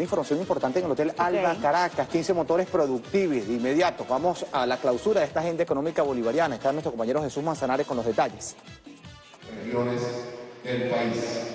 información importante en el Hotel Alba Caracas, 15 motores productivos de inmediato. Vamos a la clausura de esta agenda económica bolivariana. Está nuestro compañero Jesús Manzanares con los detalles. Regiones del país.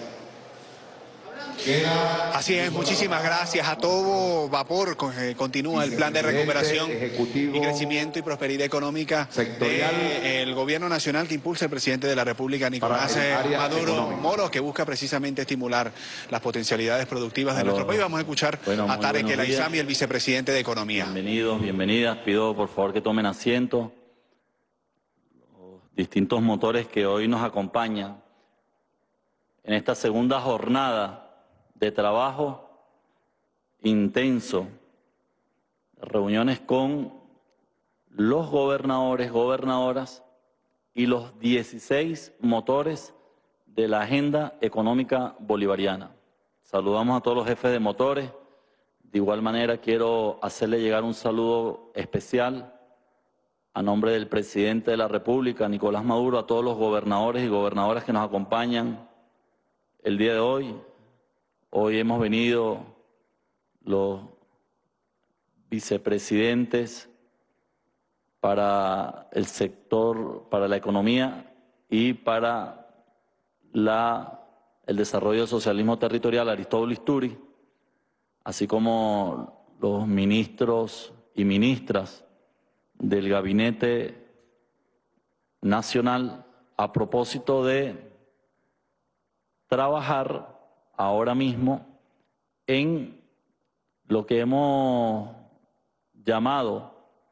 Así es, muchísimas gracias. A todo vapor continúa el plan de recuperación y crecimiento y prosperidad económica del gobierno nacional que impulsa el presidente de la República, Nicolás Maduro Moros, que busca precisamente estimular las potencialidades productivas de nuestro país. Vamos a escuchar a Tarek El Aizami, el vicepresidente de Economía. Bienvenidos, bienvenidas. Pido por favor que tomen asiento. Los distintos motores que hoy nos acompañan en esta segunda jornada de trabajo intenso, reuniones con los gobernadores, gobernadoras y los 16 motores de la agenda económica bolivariana. Saludamos a todos los jefes de motores. De igual manera quiero hacerle llegar un saludo especial a nombre del presidente de la República, Nicolás Maduro, a todos los gobernadores y gobernadoras que nos acompañan el día de hoy. Hoy hemos venido los vicepresidentes para el sector, para la economía y para el desarrollo del socialismo territorial, Aristóbulo Isturi, así como los ministros y ministras del Gabinete Nacional, a propósito de trabajar ahora mismo en lo que hemos llamado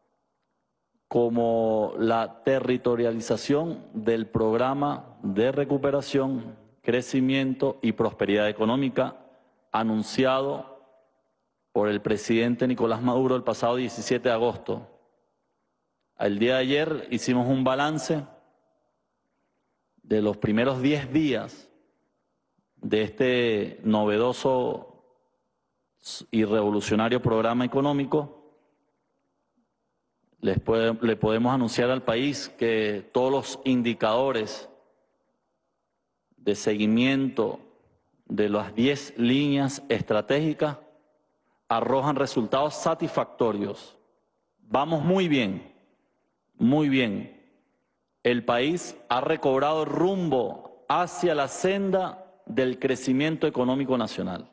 como la territorialización del programa de recuperación, crecimiento y prosperidad económica anunciado por el presidente Nicolás Maduro el pasado 17 de agosto. El día de ayer hicimos un balance de los primeros 10 días de este novedoso y revolucionario programa económico. Le podemos anunciar al país que todos los indicadores de seguimiento de las 10 líneas estratégicas arrojan resultados satisfactorios. Vamos muy bien, muy bien. El país ha recobrado rumbo hacia la senda del crecimiento económico nacional.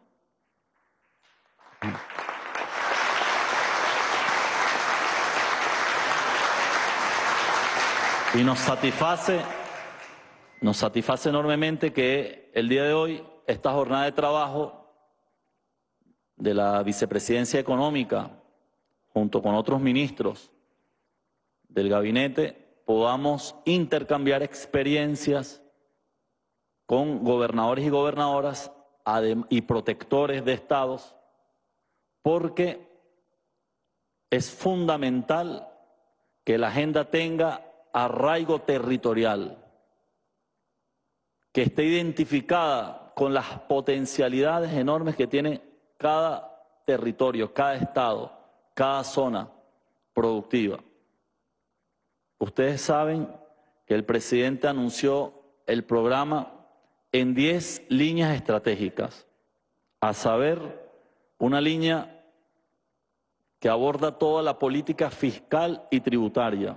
Y nos satisface enormemente que el día de hoy, esta jornada de trabajo de la Vicepresidencia Económica, junto con otros ministros del gabinete, podamos intercambiar experiencias con gobernadores y gobernadoras y protectores de estados, porque es fundamental que la agenda tenga arraigo territorial, que esté identificada con las potencialidades enormes que tiene cada territorio, cada estado, cada zona productiva. Ustedes saben que el presidente anunció el programa en 10 líneas estratégicas, a saber, una línea que aborda toda la política fiscal y tributaria.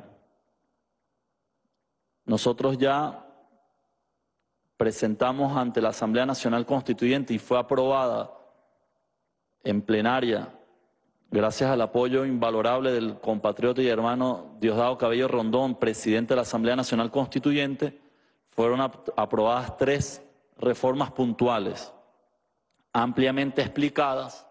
Nosotros ya presentamos ante la Asamblea Nacional Constituyente y fue aprobada en plenaria, gracias al apoyo invalorable del compatriota y hermano Diosdado Cabello Rondón, presidente de la Asamblea Nacional Constituyente. Fueron aprobadas 3 reformas puntuales, ampliamente explicadas,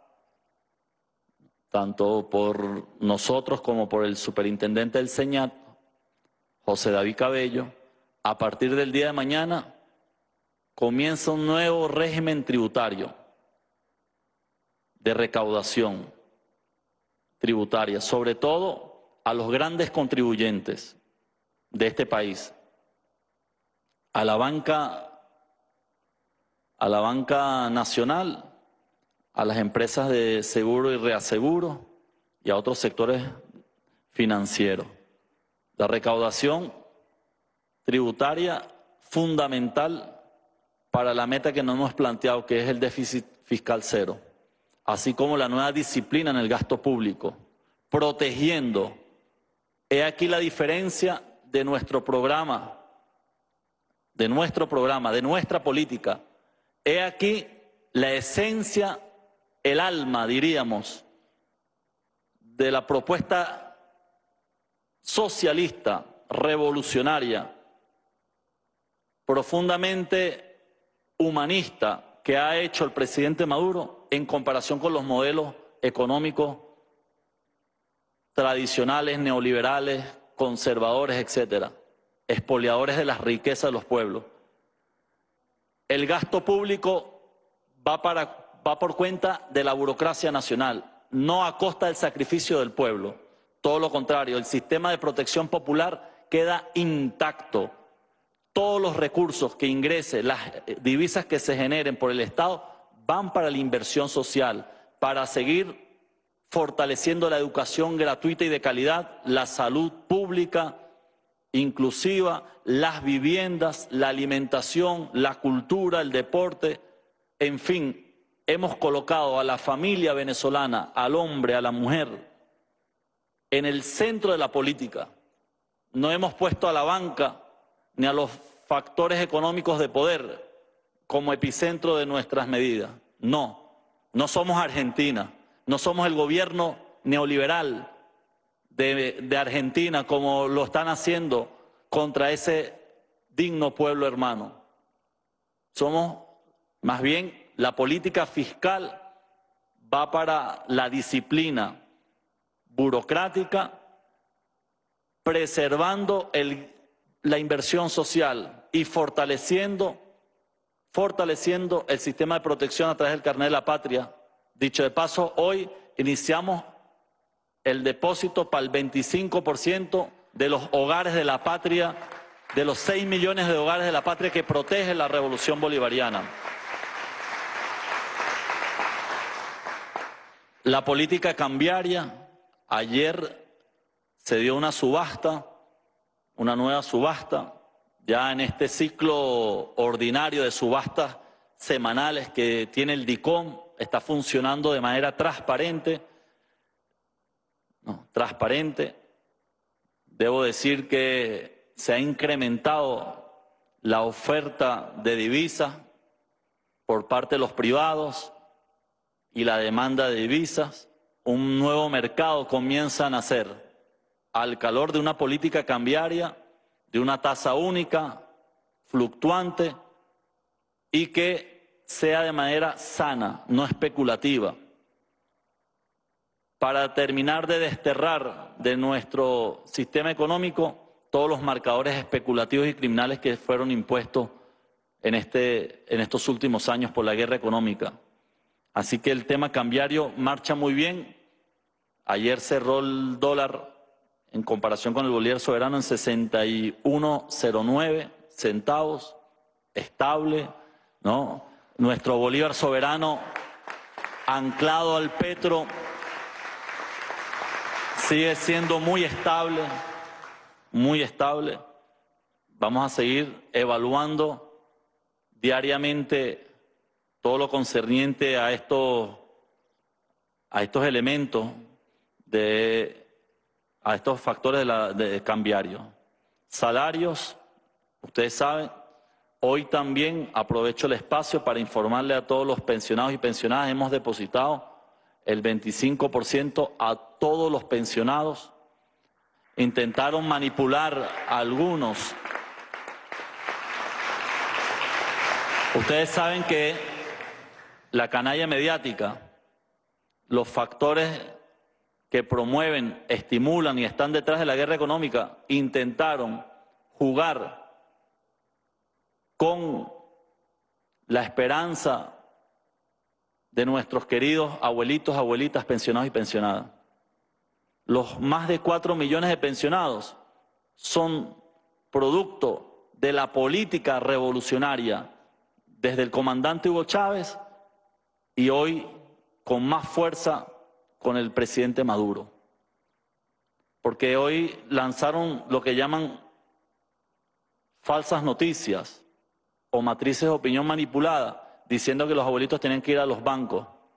tanto por nosotros como por el superintendente del SEñAT, José David Cabello. A partir del día de mañana comienza un nuevo régimen tributario de recaudación tributaria, sobre todo a los grandes contribuyentes de este país, a la banca nacional, a las empresas de seguro y reaseguro y a otros sectores financieros. La recaudación tributaria fundamental para la meta que nos hemos planteado, que es el déficit fiscal cero. así como la nueva disciplina en el gasto público, protegiendo. He aquí la diferencia de nuestro programa, de nuestra política. He aquí la esencia, el alma, diríamos, de la propuesta socialista, revolucionaria, profundamente humanista que ha hecho el presidente Maduro en comparación con los modelos económicos tradicionales, neoliberales, conservadores, etcétera, expoliadores de las riquezas de los pueblos. El gasto público va por cuenta de la burocracia nacional, no a costa del sacrificio del pueblo. Todo lo contrario, el sistema de protección popular queda intacto. Todos los recursos que ingresen, las divisas que se generen por el Estado, van para la inversión social, para seguir fortaleciendo la educación gratuita y de calidad, la salud pública inclusiva, las viviendas, la alimentación, la cultura, el deporte, en fin, hemos colocado a la familia venezolana, al hombre, a la mujer, en el centro de la política. No hemos puesto a la banca ni a los factores económicos de poder como epicentro de nuestras medidas. No, no somos Argentina, no somos el gobierno neoliberal de Argentina como lo están haciendo contra ese digno pueblo hermano. Somos, más bien, la política fiscal va para la disciplina burocrática, preservando la inversión social y fortaleciendo el sistema de protección a través del carnet de la patria. Dicho de paso, hoy iniciamos el depósito para el 25% de los hogares de la patria, de los 6 millones de hogares de la patria que protege la revolución bolivariana. La política cambiaria, ayer se dio una subasta, una nueva subasta, ya en este ciclo ordinario de subastas semanales que tiene el DICOM, está funcionando de manera transparente. Debo decir que se ha incrementado la oferta de divisas por parte de los privados y la demanda de divisas. Un nuevo mercado comienza a nacer al calor de una política cambiaria, de una tasa única, fluctuante y que sea de manera sana, no especulativa, para terminar de desterrar de nuestro sistema económico todos los marcadores especulativos y criminales que fueron impuestos en estos últimos años por la guerra económica. Así que el tema cambiario marcha muy bien. Ayer cerró el dólar en comparación con el bolívar soberano en 61,09 centavos, estable, ¿no? Nuestro bolívar soberano anclado al petro sigue siendo muy estable, muy estable. Vamos a seguir evaluando diariamente todo lo concerniente a estos elementos, a estos factores de cambiarios. Salarios, ustedes saben, hoy también aprovecho el espacio para informarle a todos los pensionados y pensionadas, hemos depositado el 25% a todos los pensionados. Intentaron manipular a algunos. Ustedes saben que la canalla mediática, los factores que promueven, estimulan y están detrás de la guerra económica, intentaron jugar con la esperanza de nuestros queridos abuelitos, abuelitas, pensionados y pensionadas. Los más de 4 millones de pensionados son producto de la política revolucionaria desde el comandante Hugo Chávez y hoy con más fuerza con el presidente Maduro. Porque hoy lanzaron lo que llaman falsas noticias o matrices de opinión manipulada, diciendo que los abuelitos tienen que ir a los bancos.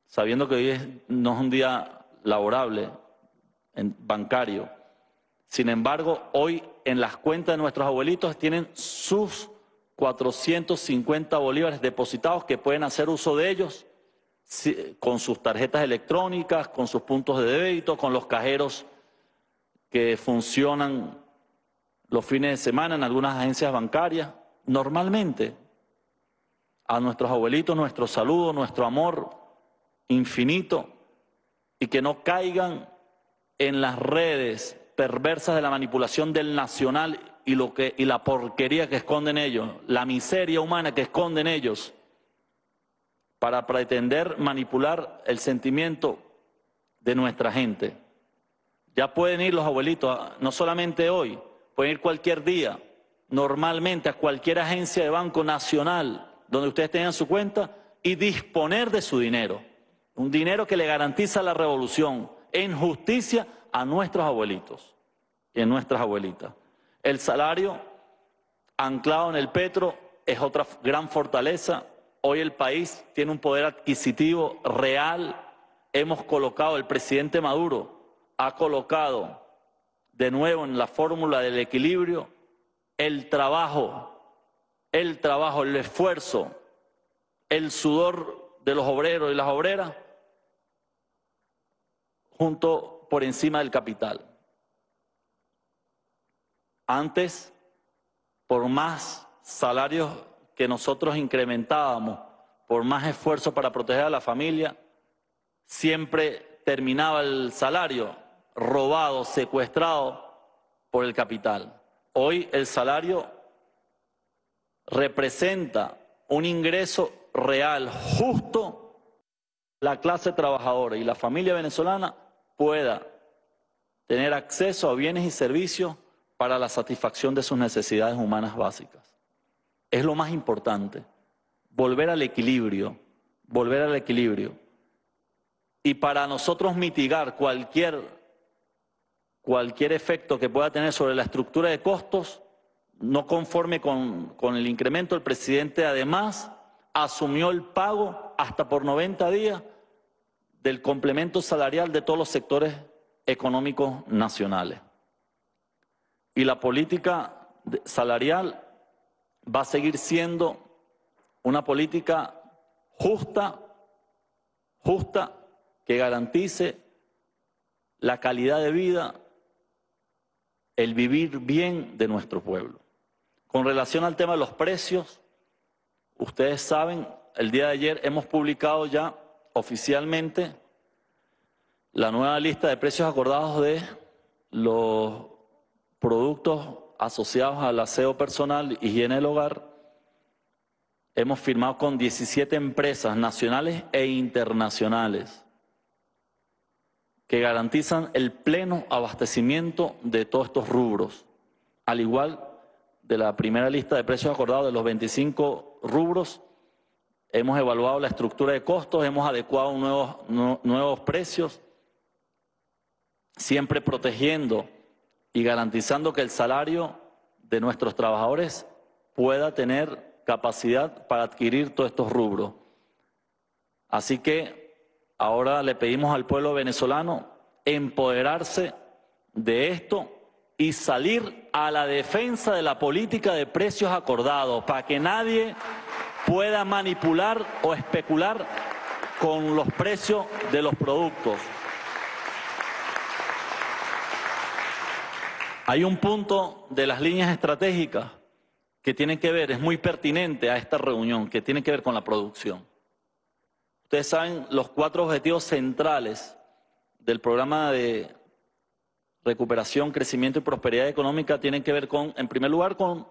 sabiendo que hoy no es un día laborable, bancario. Sin embargo, hoy en las cuentas de nuestros abuelitos tienen sus 450 bolívares depositados que pueden hacer uso de ellos con sus tarjetas electrónicas, con sus puntos de débito, con los cajeros que funcionan los fines de semana en algunas agencias bancarias. Normalmente, a nuestros abuelitos, nuestro saludo, nuestro amor infinito, y que no caigan en las redes perversas de la manipulación del nacional y la porquería que esconden ellos, la miseria humana que esconden ellos, para pretender manipular el sentimiento de nuestra gente. Ya pueden ir los abuelitos, no solamente hoy, pueden ir cualquier día, normalmente a cualquier agencia de banco nacional donde ustedes tengan su cuenta y disponer de su dinero. Un dinero que le garantiza la revolución en justicia a nuestros abuelitos y a nuestras abuelitas. El salario anclado en el petro es otra gran fortaleza. Hoy el país tiene un poder adquisitivo real. Hemos colocado, el presidente Maduro ha colocado de nuevo en la fórmula del equilibrio el trabajo, el esfuerzo, el sudor de los obreros y las obreras junto por encima del capital. Antes, por más salarios que nosotros incrementábamos, por más esfuerzo para proteger a la familia, siempre terminaba el salario robado, secuestrado por el capital. Hoy el salario representa un ingreso real, justo, la clase trabajadora y la familia venezolana pueda tener acceso a bienes y servicios para la satisfacción de sus necesidades humanas básicas. Es lo más importante, volver al equilibrio, volver al equilibrio. Y para nosotros mitigar cualquier efecto que pueda tener sobre la estructura de costos, no conforme con el incremento, el presidente además asumió el pago hasta por 90 días del complemento salarial de todos los sectores económicos nacionales. Y la política salarial va a seguir siendo una política justa, que garantice la calidad de vida, el vivir bien de nuestro pueblo. Con relación al tema de los precios, ustedes saben, el día de ayer hemos publicado ya oficialmente la nueva lista de precios acordados de los productos asociados al aseo personal, higiene del hogar. Hemos firmado con 17 empresas nacionales e internacionales que garantizan el pleno abastecimiento de todos estos rubros. Al igual de la primera lista de precios acordados de los 25 rubros, hemos evaluado la estructura de costos, hemos adecuado nuevos precios, siempre protegiendo y garantizando que el salario de nuestros trabajadores pueda tener capacidad para adquirir todos estos rubros. Así que ahora le pedimos al pueblo venezolano empoderarse de esto y salir a la defensa de la política de precios acordados, para que nadie pueda manipular o especular con los precios de los productos. Hay un punto de las líneas estratégicas que tiene que ver, es muy pertinente a esta reunión, que tiene que ver con la producción. Ustedes saben, los 4 objetivos centrales del programa de recuperación, crecimiento y prosperidad económica tienen que ver con, en primer lugar, con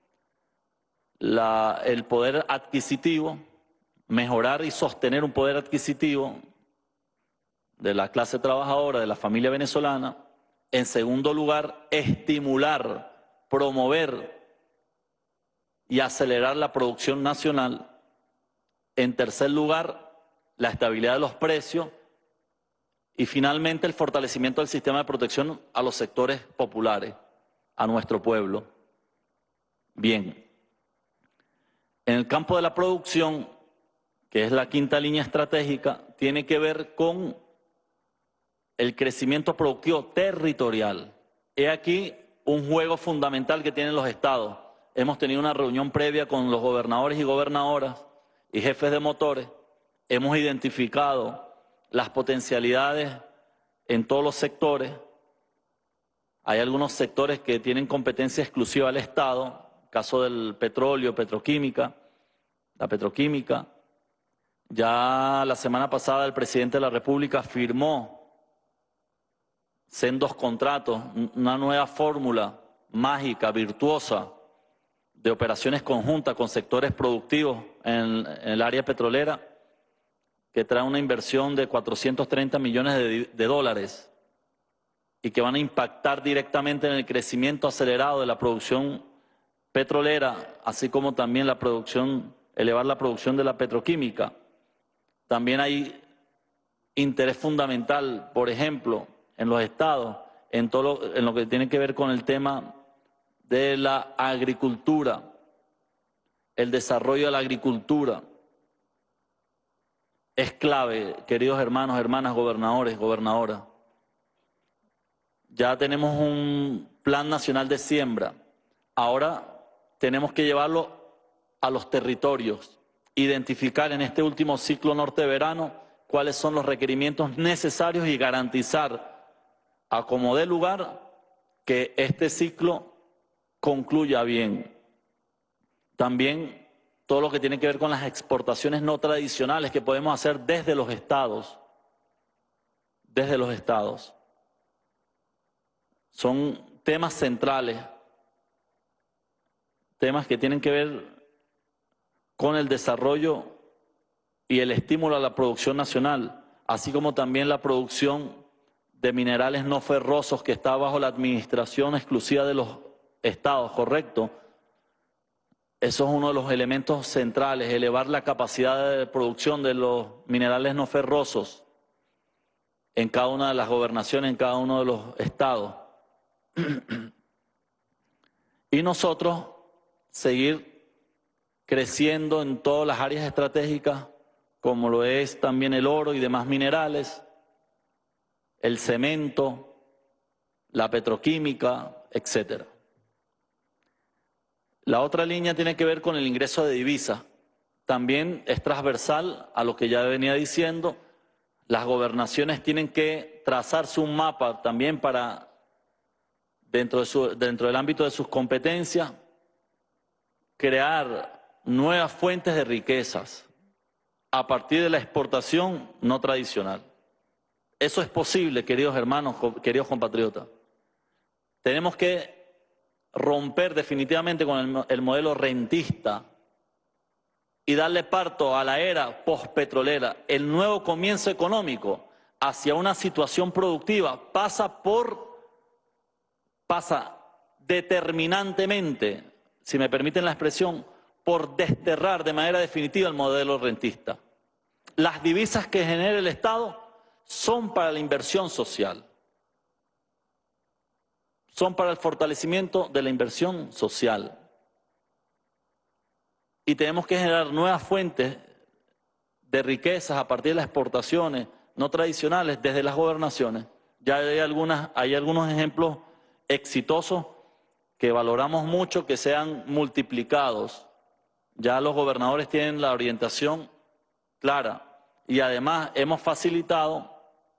el poder adquisitivo, mejorar y sostener un poder adquisitivo de la clase trabajadora, de la familia venezolana. En segundo lugar, estimular, promover y acelerar la producción nacional. En tercer lugar, la estabilidad de los precios. Y finalmente, el fortalecimiento del sistema de protección a los sectores populares, a nuestro pueblo. Bien, en el campo de la producción, que es la quinta línea estratégica, tiene que ver con el crecimiento productivo territorial. He aquí un juego fundamental que tienen los estados. Hemos tenido una reunión previa con los gobernadores y gobernadoras y jefes de motores. Hemos identificado las potencialidades en todos los sectores. Hay algunos sectores que tienen competencia exclusiva al Estado, caso del petróleo, la petroquímica. Ya la semana pasada el presidente de la República firmó sendos contratos, una nueva fórmula mágica, virtuosa, de operaciones conjuntas con sectores productivos en el área petrolera, que trae una inversión de 430 millones de dólares y que van a impactar directamente en el crecimiento acelerado de la producción petrolera, así como también elevar la producción de la petroquímica. También hay interés fundamental, por ejemplo, en los estados, en lo que tiene que ver con el tema de la agricultura, el desarrollo de la agricultura. Es clave, queridos hermanos, hermanas, gobernadores, gobernadoras. Ya tenemos un plan nacional de siembra. Ahora tenemos que llevarlo a los territorios, identificar en este último ciclo norte-verano cuáles son los requerimientos necesarios y garantizar, a como dé lugar, que este ciclo concluya bien. También todo lo que tiene que ver con las exportaciones no tradicionales que podemos hacer desde los estados. Desde los estados. Son temas centrales, temas que tienen que ver con el desarrollo y el estímulo a la producción nacional, así como también la producción de minerales no ferrosos que está bajo la administración exclusiva de los estados, ¿correcto? Eso es uno de los elementos centrales, elevar la capacidad de producción de los minerales no ferrosos en cada una de las gobernaciones, en cada uno de los estados. Y nosotros seguir creciendo en todas las áreas estratégicas, como lo es también el oro y demás minerales, el cemento, la petroquímica, etc. La otra línea tiene que ver con el ingreso de divisas. También es transversal a lo que ya venía diciendo. Las gobernaciones tienen que trazarse un mapa también para, dentro del ámbito de sus competencias, crear nuevas fuentes de riquezas a partir de la exportación no tradicional. Eso es posible, queridos hermanos, queridos compatriotas. Tenemos que romper definitivamente con el modelo rentista y darle parto a la era postpetrolera. El nuevo comienzo económico hacia una situación productiva pasa determinantemente, si me permiten la expresión, por desterrar de manera definitiva el modelo rentista. Las divisas que genera el Estado son para la inversión social, son para el fortalecimiento de la inversión social. Y tenemos que generar nuevas fuentes de riquezas a partir de las exportaciones no tradicionales desde las gobernaciones. Ya hay algunos ejemplos exitosos que valoramos mucho que sean multiplicados. Ya los gobernadores tienen la orientación clara y además hemos facilitado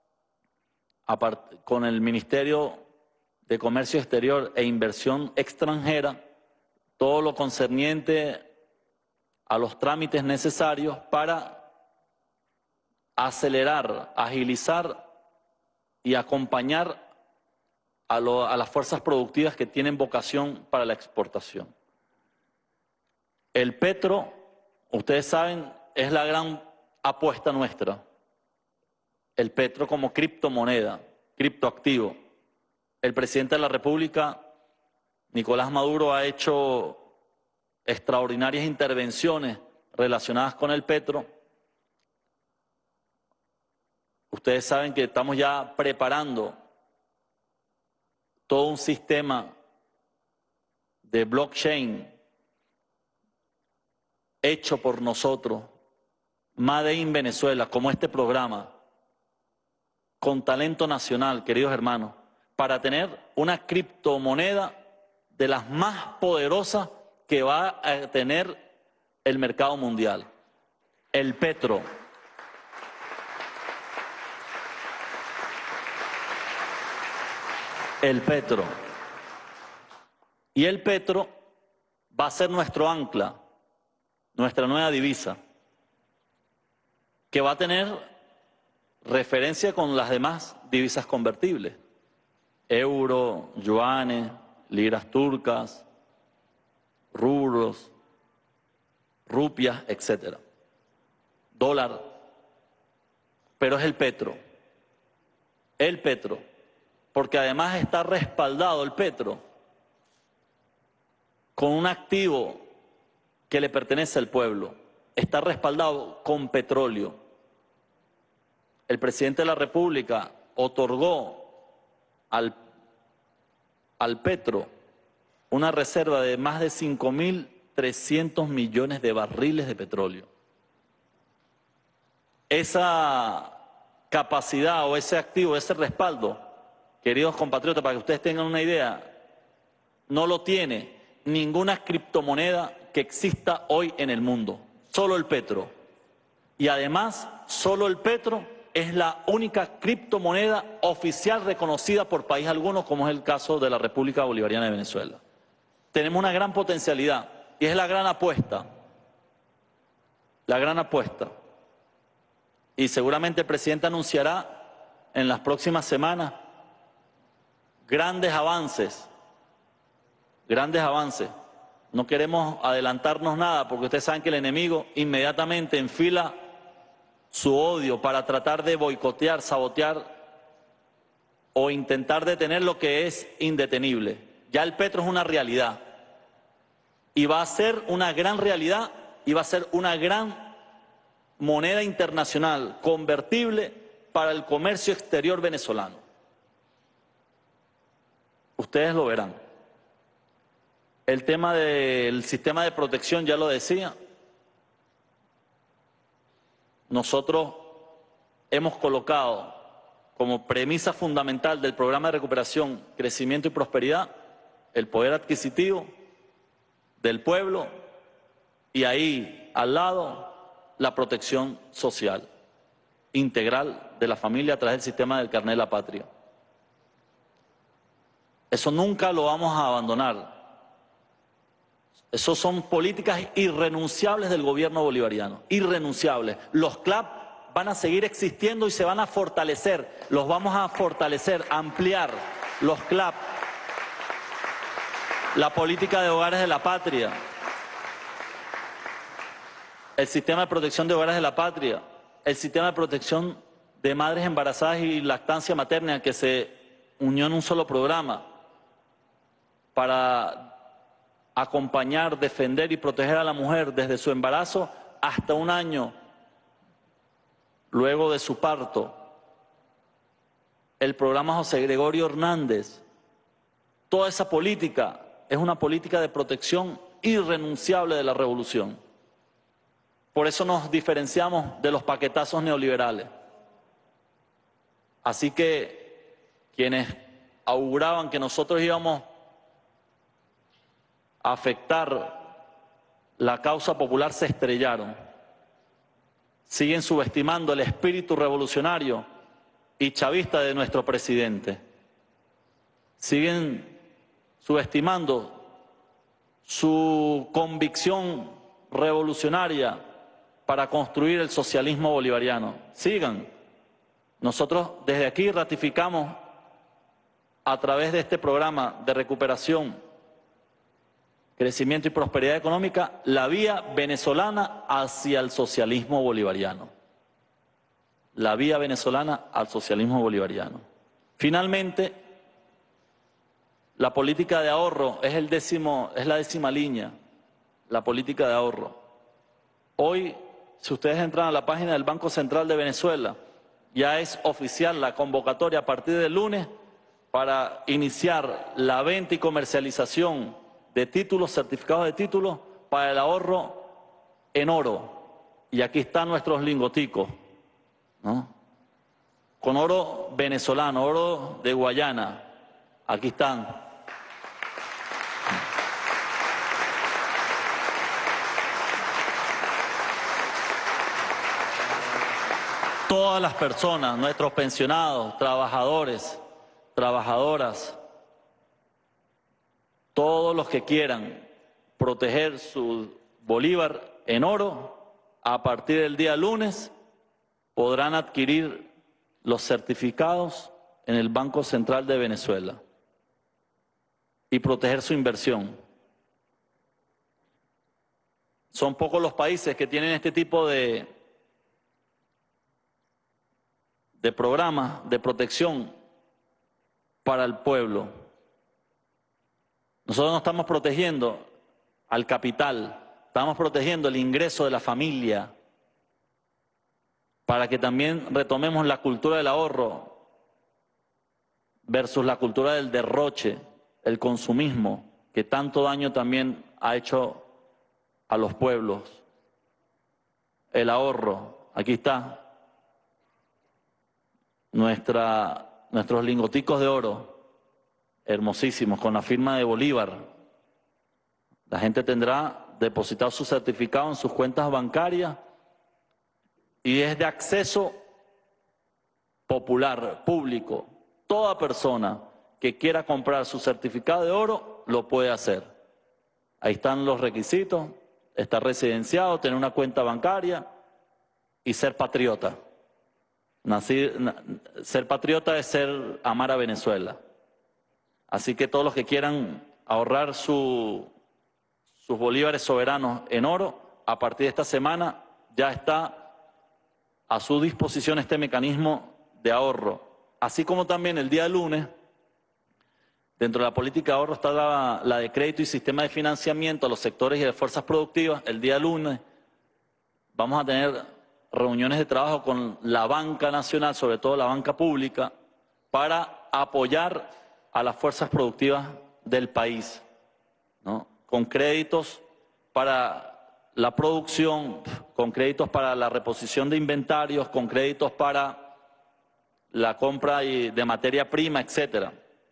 con el Ministerio de Comercio Exterior e Inversión Extranjera todo lo concerniente a los trámites necesarios para acelerar, agilizar y acompañar a las fuerzas productivas que tienen vocación para la exportación. El petro, ustedes saben, es la gran apuesta nuestra. El petro como criptomoneda, criptoactivo. El presidente de la República, Nicolás Maduro, ha hecho extraordinarias intervenciones relacionadas con el petro. Ustedes saben que estamos ya preparando todo un sistema de blockchain hecho por nosotros, Made in Venezuela, como este programa, con talento nacional, queridos hermanos, para tener una criptomoneda de las más poderosas que va a tener el mercado mundial, el petro. El petro. Y el petro va a ser nuestro ancla, nuestra nueva divisa, que va a tener referencia con las demás divisas convertibles: euro, yuanes, liras turcas, rublos, rupias, etc. Dólar. Pero es el petro. El petro. Porque además está respaldado el petro con un activo que le pertenece al pueblo. Está respaldado con petróleo. El presidente de la República otorgó al petro una reserva de más de 5.300 millones de barriles de petróleo. Esa capacidad o ese activo, ese respaldo, queridos compatriotas, para que ustedes tengan una idea, no lo tiene ninguna criptomoneda que exista hoy en el mundo, solo el petro. Y además, solo el petro es la única criptomoneda oficial reconocida por país alguno, como es el caso de la República Bolivariana de Venezuela. Tenemos una gran potencialidad y es la gran apuesta. La gran apuesta. Y seguramente el presidente anunciará en las próximas semanas grandes avances. Grandes avances. No queremos adelantarnos nada porque ustedes saben que el enemigo inmediatamente enfila su odio para tratar de boicotear, sabotear o intentar detener lo que es indetenible. Ya el petro es una realidad y va a ser una gran realidad y va a ser una gran moneda internacional convertible para el comercio exterior venezolano. Ustedes lo verán. El tema del sistema de protección, ya lo decía. Nosotros hemos colocado como premisa fundamental del programa de recuperación, crecimiento y prosperidad el poder adquisitivo del pueblo y ahí al lado la protección social integral de la familia a través del sistema del carnet de la patria. Eso nunca lo vamos a abandonar. Eso son políticas irrenunciables del gobierno bolivariano, irrenunciables. Los CLAP van a seguir existiendo y se van a fortalecer, los vamos a fortalecer, ampliar los CLAP, la política de hogares de la patria, el sistema de protección de hogares de la patria, el sistema de protección de madres embarazadas y lactancia materna que se unió en un solo programa para acompañar, defender y proteger a la mujer desde su embarazo hasta un año luego de su parto. El programa José Gregorio Hernández. Toda esa política es una política de protección irrenunciable de la revolución. Por eso nos diferenciamos de los paquetazos neoliberales. Así que quienes auguraban que nosotros íbamos a afectar la causa popular se estrellaron. Siguen subestimando el espíritu revolucionario y chavista de nuestro presidente. Siguen subestimando su convicción revolucionaria para construir el socialismo bolivariano. Sigan. Nosotros desde aquí ratificamos a través de este programa de recuperación, crecimiento y prosperidad económica, la vía venezolana hacia el socialismo bolivariano. La vía venezolana al socialismo bolivariano. Finalmente, la política de ahorro es la décima línea, la política de ahorro. Hoy, si ustedes entran a la página del Banco Central de Venezuela, ya es oficial la convocatoria a partir del lunes para iniciar la venta y comercialización de títulos, certificados de títulos para el ahorro en oro. Y aquí están nuestros lingoticos, ¿no? Con oro venezolano, oro de Guayana. Aquí están. Todas las personas, nuestros pensionados, trabajadores, trabajadoras, todos los que quieran proteger su bolívar en oro, a partir del día lunes podrán adquirir los certificados en el Banco Central de Venezuela y proteger su inversión. Son pocos los países que tienen este tipo de programas de protección para el pueblo. Nosotros no estamos protegiendo al capital, estamos protegiendo el ingreso de la familia para que también retomemos la cultura del ahorro versus la cultura del derroche, el consumismo, que tanto daño también ha hecho a los pueblos. El ahorro, aquí está, nuestros lingoticos de oro, hermosísimos, con la firma de Bolívar. La gente tendrá depositado su certificado en sus cuentas bancarias y es de acceso popular, público. Toda persona que quiera comprar su certificado de oro lo puede hacer. Ahí están los requisitos: estar residenciado, tener una cuenta bancaria y ser patriota. Ser patriota es amar a Venezuela. Así que todos los que quieran ahorrar sus bolívares soberanos en oro, a partir de esta semana ya está a su disposición este mecanismo de ahorro. Así como también el día lunes, dentro de la política de ahorro está la de crédito y sistema de financiamiento a los sectores y de fuerzas productivas. El día lunes vamos a tener reuniones de trabajo con la banca nacional, sobre todo la banca pública, para apoyar a las fuerzas productivas del país, ¿no? Con créditos para la producción, con créditos para la reposición de inventarios, con créditos para la compra de materia prima, etcétera.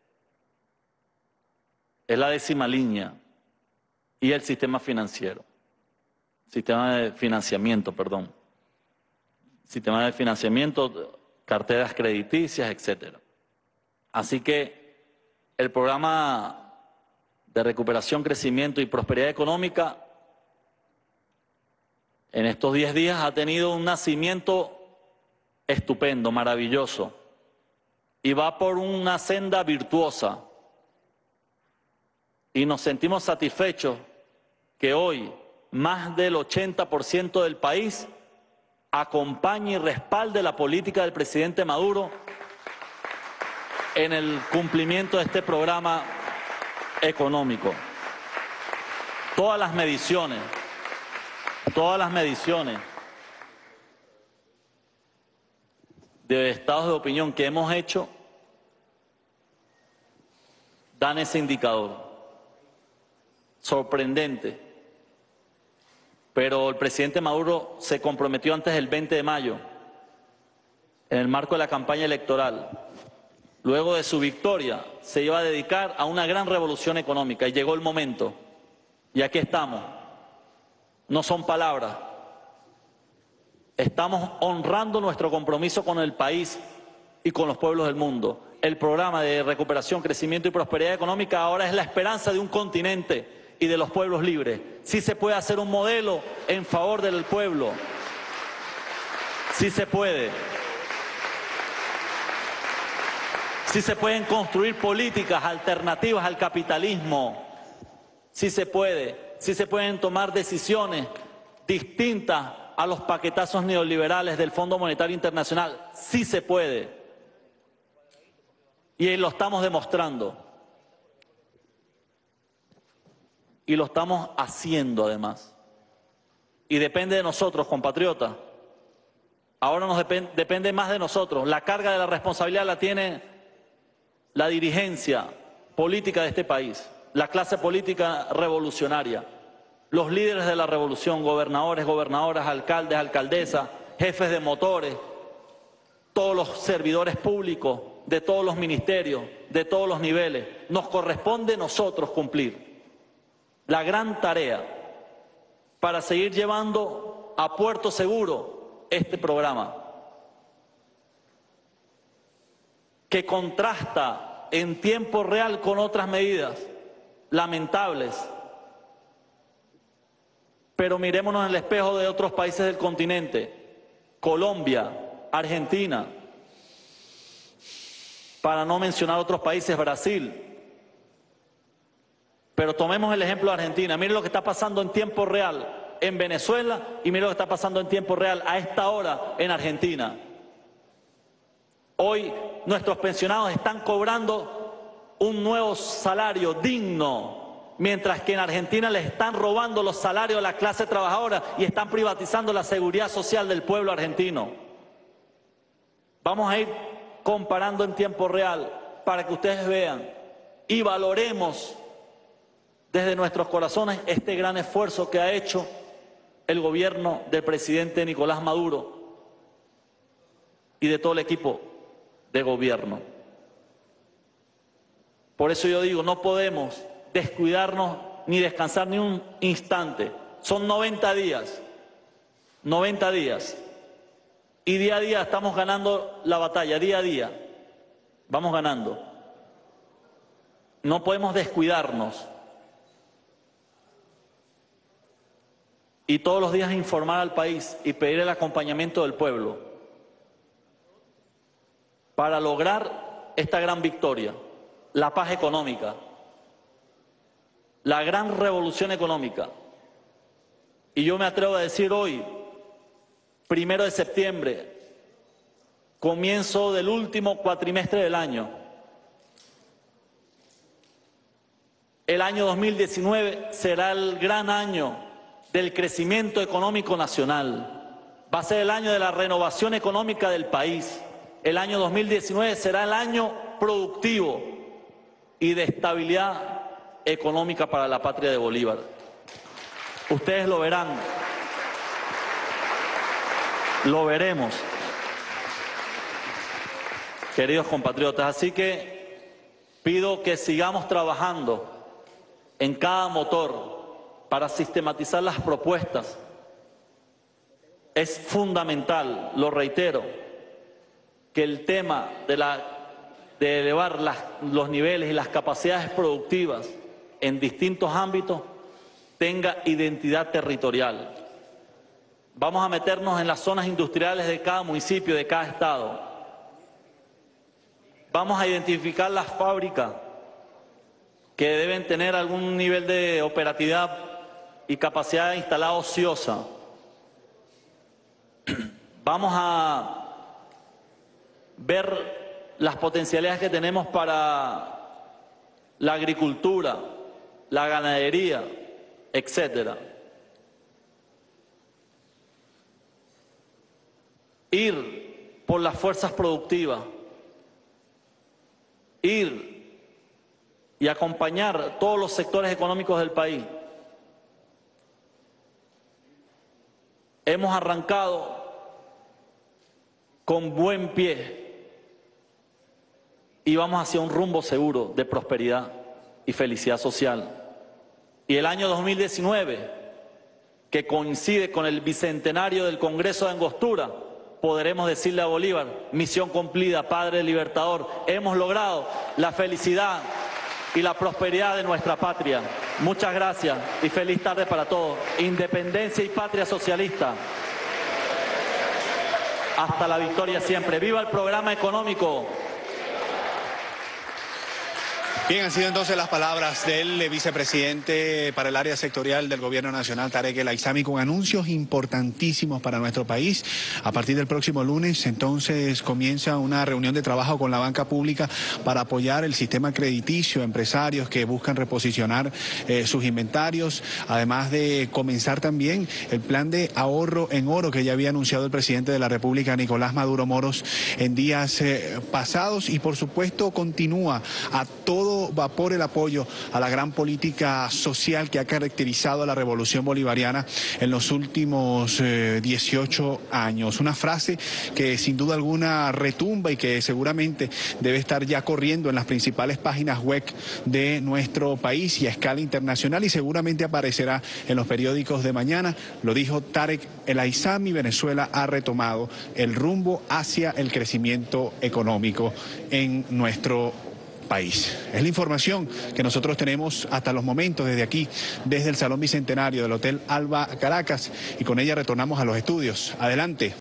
Es la 10ª línea. Y el sistema financiero. Sistema de financiamiento, perdón. Sistema de financiamiento, carteras crediticias, etcétera. Así que el programa de recuperación, crecimiento y prosperidad económica en estos 10 días ha tenido un nacimiento estupendo, maravilloso, y va por una senda virtuosa. Y nos sentimos satisfechos que hoy más del 80% del país acompañe y respalde la política del presidente Maduro en el cumplimiento de este programa económico. Todas las mediciones de estados de opinión que hemos hecho dan ese indicador. Sorprendente. Pero el presidente Maduro se comprometió antes del 20 de mayo, en el marco de la campaña electoral. Luego de su victoria, se iba a dedicar a una gran revolución económica y llegó el momento. Y aquí estamos. No son palabras. Estamos honrando nuestro compromiso con el país y con los pueblos del mundo. El programa de recuperación, crecimiento y prosperidad económica ahora es la esperanza de un continente y de los pueblos libres. Sí se puede hacer un modelo en favor del pueblo. Sí se puede. Sí se pueden construir políticas alternativas al capitalismo. Sí se puede. Sí se pueden tomar decisiones distintas a los paquetazos neoliberales del Fondo Monetario Internacional. Sí se puede. Y lo estamos demostrando. Y lo estamos haciendo además. Y depende de nosotros, compatriotas. Ahora depende más de nosotros. La carga de la responsabilidad la tiene la dirigencia política de este país, la clase política revolucionaria. los líderes de la revolución, gobernadores, gobernadoras, alcaldes, alcaldesas, jefes de motores, todos los servidores públicos de todos los ministerios, de todos los niveles. Nos corresponde a nosotros cumplir la gran tarea para seguir llevando a puerto seguro este programa, que contrasta en tiempo real con otras medidas lamentables. Pero mirémonos en el espejo de otros países del continente, Colombia, Argentina, para no mencionar otros países, Brasil. Pero tomemos el ejemplo de Argentina. Miren lo que está pasando en tiempo real en Venezuela y miren lo que está pasando en tiempo real a esta hora en Argentina. Hoy nuestros pensionados están cobrando un nuevo salario digno, mientras que en Argentina les están robando los salarios a la clase trabajadora y están privatizando la seguridad social del pueblo argentino. Vamos a ir comparando en tiempo real para que ustedes vean y valoremos desde nuestros corazones este gran esfuerzo que ha hecho el gobierno del presidente Nicolás Maduro y de todo el equipo de gobierno. Por eso yo digo, no podemos descuidarnos ni descansar ni un instante. Son 90 días, 90 días. Y día a día estamos ganando la batalla, día a día. Vamos ganando. No podemos descuidarnos. Y todos los días informar al país y pedir el acompañamiento del pueblo para lograr esta gran victoria, la paz económica, la gran revolución económica. Y yo me atrevo a decir hoy, 1 de septiembre, comienzo del último cuatrimestre del año. El año 2019 será el gran año del crecimiento económico nacional. Va a ser el año de la renovación económica del país. El año 2019 será el año productivo y de estabilidad económica para la patria de Bolívar. Ustedes lo verán. Lo veremos, queridos compatriotas. Así que pido que sigamos trabajando en cada motor para sistematizar las propuestas. Es fundamental, lo reitero, que el tema de elevar los niveles y las capacidades productivas en distintos ámbitos tenga identidad territorial. Vamos a meternos en las zonas industriales de cada municipio, de cada estado. Vamos a identificar las fábricas que deben tener algún nivel de operatividad y capacidad instalada ociosa. Vamos a ver las potencialidades que tenemos para la agricultura, la ganadería, etcétera. Ir por las fuerzas productivas, ir y acompañar todos los sectores económicos del país. Hemos arrancado con buen pie y vamos hacia un rumbo seguro de prosperidad y felicidad social. Y el año 2019, que coincide con el bicentenario del Congreso de Angostura, podremos decirle a Bolívar: misión cumplida, Padre Libertador. Hemos logrado la felicidad y la prosperidad de nuestra patria. Muchas gracias y feliz tarde para todos. Independencia y patria socialista. Hasta la victoria siempre. ¡Viva el programa económico! Bien, han sido entonces las palabras del vicepresidente para el área sectorial del Gobierno Nacional, Tarek El Aizami, con anuncios importantísimos para nuestro país. A partir del próximo lunes, entonces, comienza una reunión de trabajo con la banca pública para apoyar el sistema crediticio a empresarios que buscan reposicionar sus inventarios, además de comenzar también el plan de ahorro en oro que ya había anunciado el presidente de la República, Nicolás Maduro Moros, en días pasados, y por supuesto continúa a todo todo vapor el apoyo a la gran política social que ha caracterizado a la revolución bolivariana en los últimos 18 años. Una frase que sin duda alguna retumba y que seguramente debe estar ya corriendo en las principales páginas web de nuestro país y a escala internacional, y seguramente aparecerá en los periódicos de mañana. Lo dijo Tarek El Aissami: Venezuela ha retomado el rumbo hacia el crecimiento económico en nuestro país. Es la información que nosotros tenemos hasta los momentos desde aquí, desde el Salón Bicentenario del Hotel Alba Caracas, y con ella retornamos a los estudios. Adelante.